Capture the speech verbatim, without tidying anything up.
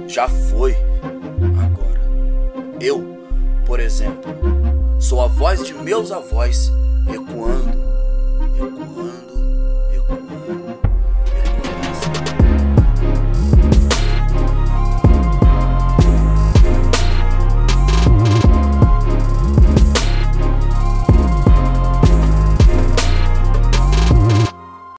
já foi. Agora, eu, por exemplo, sou a voz de meus avós ecoando